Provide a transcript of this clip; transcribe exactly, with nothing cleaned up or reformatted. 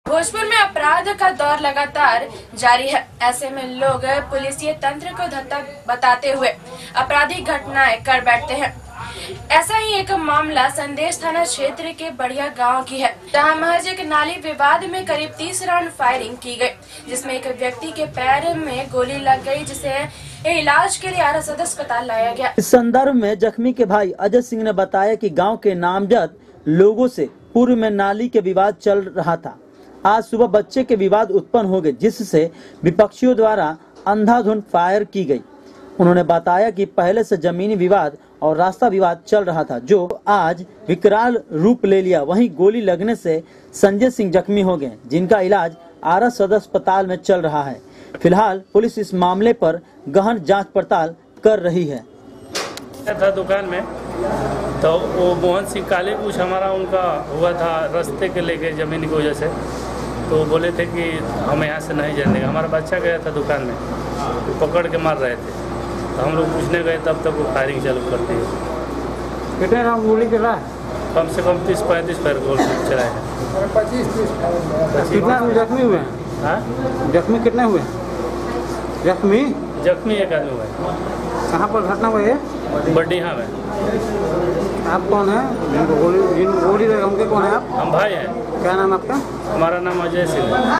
भोजपुर में अपराध का दौर लगातार जारी है। ऐसे में लोग पुलिसिय तंत्र को धत्ता बताते हुए आपराधिक घटनाएं कर बैठते हैं। ऐसा ही एक मामला संदेश थाना क्षेत्र के बढ़िया गांव की है, जहां महज एक नाली विवाद में करीब तीस राउंड फायरिंग की गई, जिसमें एक व्यक्ति के पैर में गोली लग गई, जिसे इलाज के लिए आर सदर अस्पताल लाया गया। इस संदर्भ में जख्मी के भाई अजय सिंह ने बताया कि गांव के नामजद लोगों से पूर्व में नाली के विवाद चल रहा था। आज सुबह बच्चे के विवाद उत्पन्न हो गए, जिससे विपक्षियों द्वारा अंधाधुंध फायर की गई। उन्होंने बताया कि पहले से जमीनी विवाद और रास्ता विवाद चल रहा था, जो आज विकराल रूप ले लिया। वहीं गोली लगने से संजय सिंह जख्मी हो गए, जिनका इलाज आर सदर अस्पताल में चल रहा है। फिलहाल पुलिस इस मामले पर गहन जांच पड़ताल कर रही है। था दुकान में तो वो मोहन सिंह काले कुछ हमारा उनका हुआ था रास्ते के लेके जमीन की वजह से, तो बोले थे कि हम यहाँ से नहीं जाने। हमारा बच्चा गया था दुकान में, तो पकड़ के मार रहे थे, तो हम लोग पूछने गए, तब तक वो फायरिंग चालू कर दी। कितने राउंड गोली चला है? कम से कम तीस पैंतीस पैर गोली चलाए हैं। पच्चीस तीस कितना जख्मी हुए हैं? हाँ, जख्मी कितने हुए? जख्मी जख्मी एक आदमी हुआ है। कहाँ पर घटना हुई है? बढ़िया में। आप कौन है? जिनको गोली जिनको गोली लगी उनके कौन है आप? हम भाई हैं। क्या नाम आपका? हमारा नाम अजय सिंह है।